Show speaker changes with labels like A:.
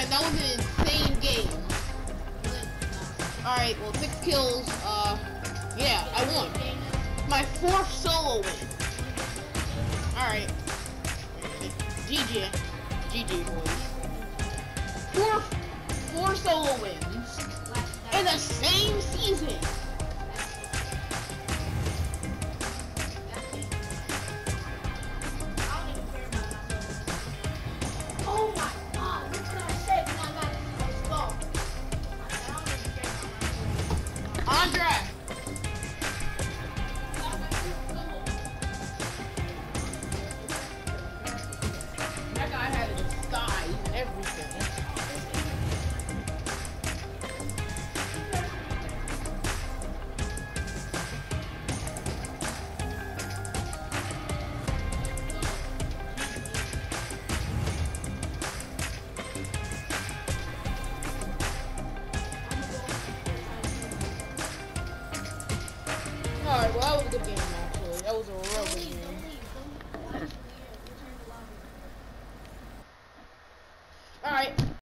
A: that was an insane game. Alright, well, 6 kills, yeah, I won. My 4th solo win. Alright. GG. GG, boys. 4 solo wins. In the same season. Oh my god, what did I say when I got this ball? Andre! That guy had a disguise and everything. Alright, well, that was a good game.